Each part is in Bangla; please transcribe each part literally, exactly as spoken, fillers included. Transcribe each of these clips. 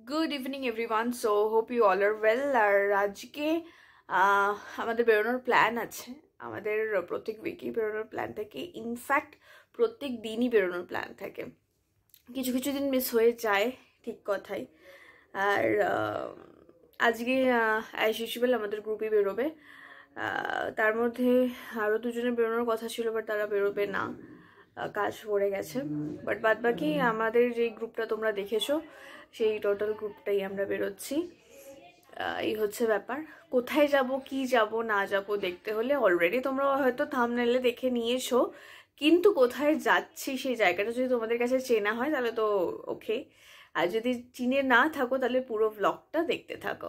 Good evening everyone. So hope you all are well. আর আজকে আমাদের বেরোনোর প্ল্যান আছে। আমাদের প্রত্যেক উইকেই বেরোনোর প্ল্যান থাকে, ইনফ্যাক্ট প্রত্যেক দিনই বেরোনোর প্ল্যান থাকে। কিছু কিছু দিন মিস হয়ে যায়, ঠিক কথাই। আর আজকে অ্যাজ ইউজুয়াল আমাদের গ্রুপই বেরোবে। তার মধ্যে আরও দুজনে বেরোনোর কথা ছিল, বাট তারা বেরোবে না, কাজ পড়ে গেছে। বাট বাদ বাকি আমাদের যে গ্রুপটা তোমরা দেখেছো, সেই টোটাল গ্রুপটাই আমরা বেরোচ্ছি। এই হচ্ছে ব্যাপার। কোথায় যাব, কি যাব না যাব দেখতে হলে অলরেডি তোমরা হয়তো থাম্বনেলে দেখে নিয়েছো, কিন্তু কোথায় যাচ্ছি সেই জায়গাটা যদি তোমাদের কাছে চেনা হয় তাহলে তো ওকে, আর যদি চিনে না থাকো তাহলে পুরো ব্লগটা দেখতে থাকো।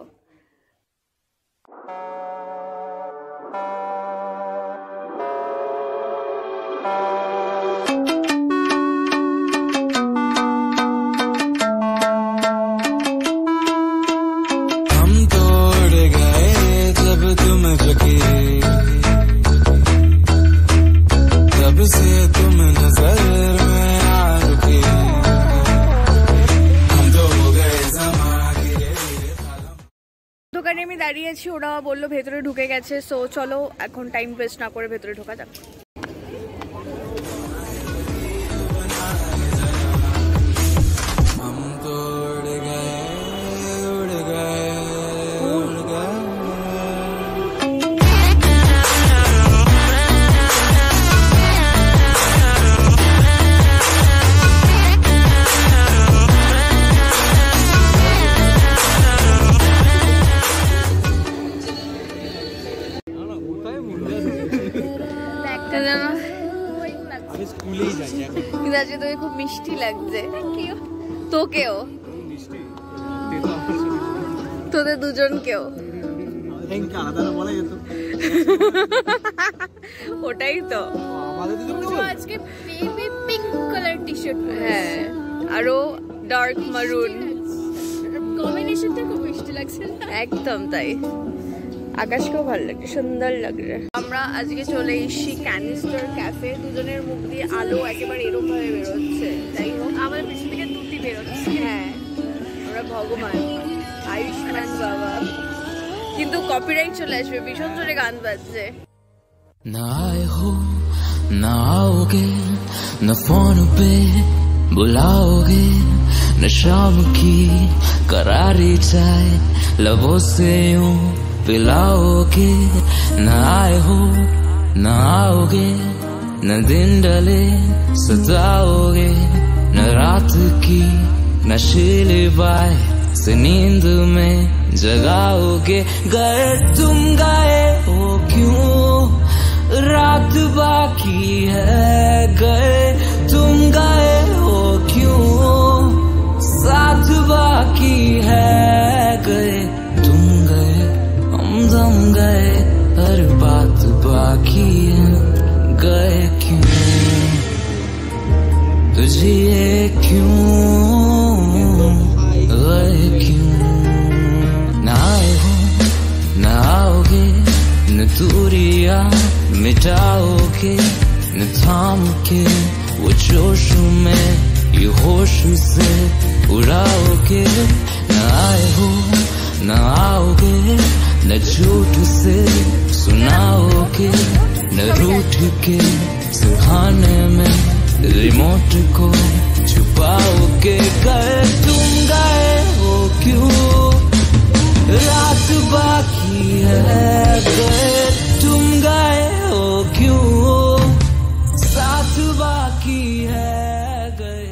দোকানে আমি দাঁড়িয়ে আছি, ওরা বললো ভেতরে ঢুকে গেছে। সো চলো এখন টাইম ওয়েস্ট না করে ভেতরে ঢোকা যাক। আজকে তোকে খুব মিষ্টি লাগছে, তোকেও, তোদের দুজনকেও। ওটাই তো আজকে baby pink colour T shirt, হ্যাঁ, আরো ডার্ক মারুন, কম্বিনেশনটা খুব মিষ্টি লাগছে। একদম তাই, আকাশকেও ভালো লাগছে, সুন্দর লাগছে। আমরা আজকে চলে এসেছি ক্যানিস্টার ক্যাফে। দুজনের মুখ দিয়ে আলো একেবারে এরকম ভাবে বেরোচ্ছে। যাই হোক, আমাদের পিছন থেকে দুটি বেরোচ্ছে। হ্যাঁ, আমরা ভগবান, আয়ুষ্মান বাবা। কিন্তু কপিরাইট চলে আসবে, ভীষণ জোরে গান বাজছে। না আয়ে হো না आओगे न फोन पे बुलाओगे न शाम की करारी चाय लबों से यूं पिलाओगे। न आए हो न आओगे न दिन डले सताओगे न रात की नशीली बाय से नींद में जगाओगे। गए तुम गए हो क्यों, रात बाकी है। गए तुम गए हो क्यों, साथ बाकी है। गए तुम गए हम गए, हर बात बाकी है। गए क्यों, तुझे क्यों, गए क्यों। न आए हो न आओगे न दूरियां मिटाओगे न थाम के वो जोश में ये होश से उड़ाओगे। न आए हो न आओगे न झूठ से सुनाओगे न रूठ के सुहाने में रिमोट को छुपाओगे। गए तुम गए हो क्यों, रात बाकी है। गए तुम गए हो क्यों, साथ बाकी है। गए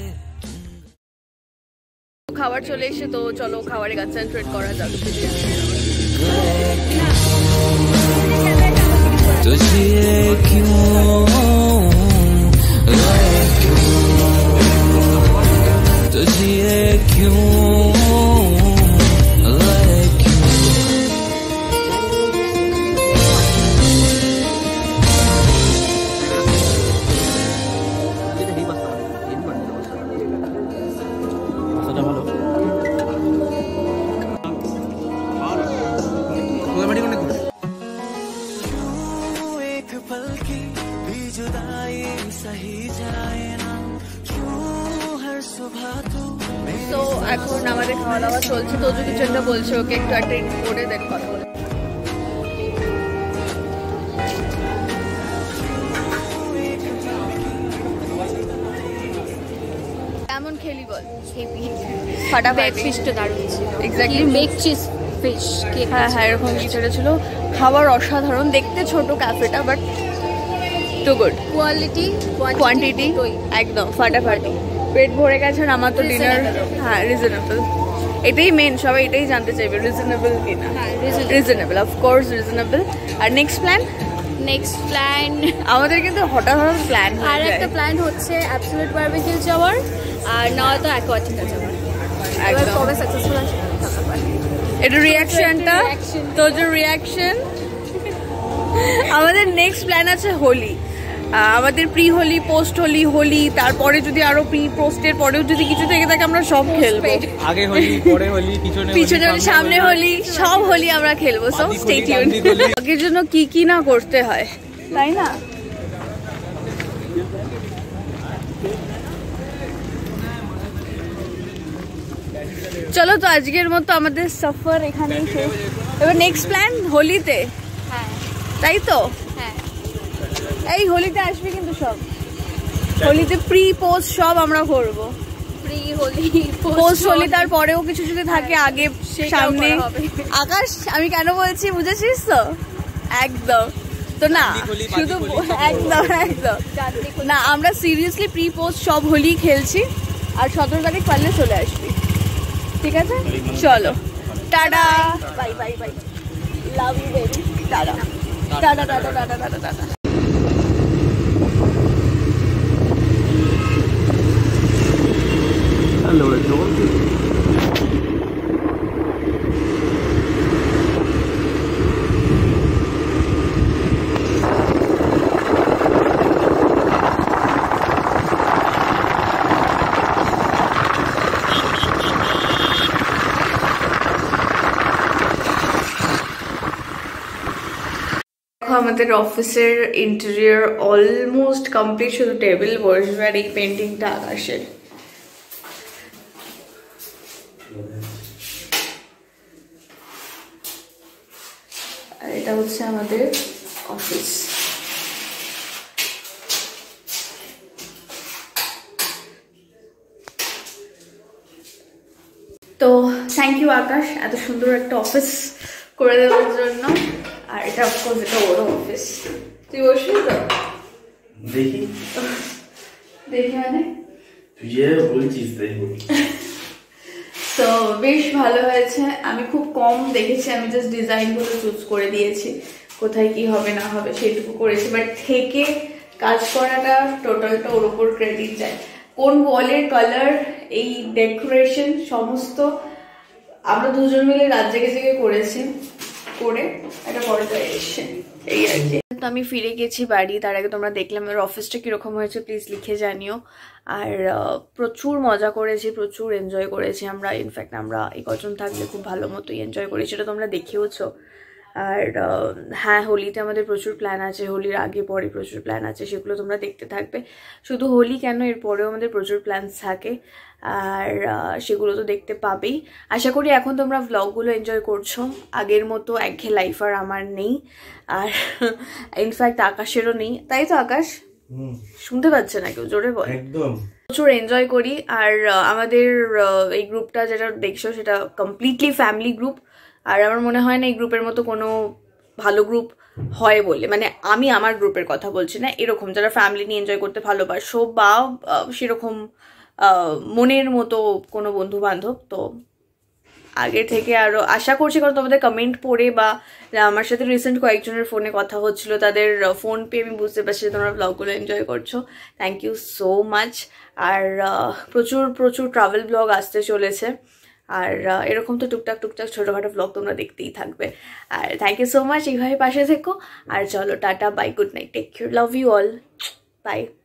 খাবার চলে এসে, তো চলো খাবারে কনসেন্ট্রেট করা যাক। तुझे क्यों, गए क्यों, तुझे क्यों, गए क्यों। তো এখন আমাদের দাওয়া চলছে, তো কিছু একটা বলছে, ওকে একটু অ্যাটেন্ড করে দেন কথা বলে। কেমন খেলি বল? ফাটাফাটি ফিশটা দারুণ ছিল, এক্স্যাক্টলি মেক চিজ ফিশ। হ্যাঁ হ্যাঁ এরকম কিছু ছিল, খাবার অসাধারণ, দেখতে ছোট ক্যাফেটা but too good, quality quantity একদম ফাটাফাটি, পেট ভরে গেছে। আর আমার তো ডিনার হ্যাঁ রিজনেবল, এটাই মেন, সবাই এটাই জানতে চাইবে রিজনেবল কিনা। Reasonable, of course reasonable. আর নেক্সট প্ল্যান? নেক্সট প্ল্যান আমাদের কিন্তু হঠাৎ হঠাৎ প্ল্যান, আর একটা প্ল্যান হচ্ছে অ্যাবসলিউট বারবিকিউ যাওয়ার, আর নয়তো অ্যাকোয়াটিকা যাওয়ার। এবার কবে সাকসেসফুল আসে এটা রিয়াকশনটা, তোর যে রিয়াকশন। আমাদের নেক্সট প্ল্যান আছে হোলি, আমাদের প্রি হোলি, পোস্ট হোলি, হোলি, তারপরে যদি আরো প্রি পোস্টের পরেও যদি কিছু থেকে থাকে আমরা সব খেলবো। আগে হোলি, পরে হোলি, পিছনে পিছনে হোলি, সামনে হোলি, সব হোলি আমরা খেলবো। So stay tuned. আগের জন্য কি কি না করতে হয়, তাই না? চলো তো আজকের মতো আমাদের সফর এখানেই শেষ। এবার নেক্সট প্ল্যান হোলিতে, হ্যাঁ তাই তো? হ্যাঁ এই হোলিতে আসবে কিন্তু সব, হোলিতে প্রি পোস্ট সব আমরা করবো। প্রি হোলি, পোস্ট হোলি, তারপরেও কিছু যদি থাকে আগে সামনে। আকাশ আমি কেন বলছি বুঝেছিস তো? একদম তো না, শুধু একদম একদম না, আমরা সিরিয়াসলি প্রি পোস্ট সব হোলি খেলছি। আর সতেরো তারিখ পারলে চলে আসবি, ঠিক আছে? চলো tata, bye bye bye, love you baby, tata tata tata tata tata tata. Hello জল আমাদের অফিসের ইন্টেরিয়র অলমোস্ট কমপ্লিট, শুধু টেবিল বসবে আর এই পেন্টিংটা আকাশের। আর এটা হচ্ছে আমাদের অফিস। তো থ্যাংক ইউ আকাশ এত সুন্দর একটা অফিস করে দেওয়ার জন্য। আর এটা অফকোর্স এটা ওর অফিস, তুই বসবি তো? দেখি দেখি মানে তুই যে বলছিস দেখি। তো বেশ ভালো হয়েছে, আমি খুব কম দেখেছি, আমি জাস্ট ডিজাইনগুলো চুজ করে দিয়েছি, কোথায় কি হবে না হবে সেটুকু করেছি। বাট থেকে কাজ করাটা টোটালটা ওর ওপর ক্রেডিট যায়। কোন ওয়ালের কালার, এই ডেকোরেশন সমস্ত আমরা দুজন মিলে রাত জেগে জেগে করেছি, করে একটা পর্যায়ে এসে এই আর কি। তো আমি ফিরে গেছি বাড়ি, তার আগে তোমরা দেখলাম আমার অফিসটা কিরকম হয়েছে প্লিজ লিখে জানিও। আর প্রচুর মজা করেছি, প্রচুর এনজয় করেছি আমরা, ইনফ্যাক্ট আমরা এই কজন থাকলে খুব ভালো মতোই এনজয় করেছি, সেটা তোমরা দেখেওছো। আর হ্যাঁ হোলিতে আমাদের প্রচুর প্ল্যান আছে, হোলির আগে পরে প্রচুর প্ল্যান আছে, সেগুলো তোমরা দেখতে থাকবে। শুধু হোলি কেন, এরপরেও আমাদের প্রচুর প্ল্যানস থাকে, আর সেগুলো তো দেখতে পাবেই। আশা করি এখন তোমরা ভ্লগগুলো এনজয় করছো, আগের মতো একঘেয়ে লাইফ আর আমার নেই, আর ইনফ্যাক্ট আকাশেরও নেই, তাই তো আকাশ? শুনতে পাচ্ছে না কেউ, জোরে বল। একদম প্রচুর এনজয় করি। আর আমাদের এই গ্রুপটা যেটা দেখছো সেটা কমপ্লিটলি ফ্যামিলি গ্রুপ, আর আমার মনে হয় না এই গ্রুপের মতো কোনো ভালো গ্রুপ হয় বলে, মানে আমি আমার গ্রুপের কথা বলছি না, এরকম যারা ফ্যামিলি নিয়ে এনজয় করতে ভালোবাসো বা সেরকম মনের মতো কোনো বন্ধু বান্ধব। তো আগে থেকে আরও আশা করছি, কারণ তোমাদের কমেন্ট পড়ে বা আমার সাথে রিসেন্ট কয়েকজনের ফোনে কথা হচ্ছিল, তাদের ফোন পেয়ে আমি বুঝতে পারছি তোমরা ব্লগগুলো এনজয় করছো, থ্যাংক ইউ সো মাচ। আর প্রচুর প্রচুর ট্রাভেল ব্লগ আসতে চলেছে, আর এরকম তো টুকটাক টুকটাক ছোটোখাটো ব্লগ তোমরা দেখতেই থাকবে। আর থ্যাংক ইউ সো মাচ, এইভাবে পাশে থেকো। আর চলো tata, bye, good night, take care, love you all, by.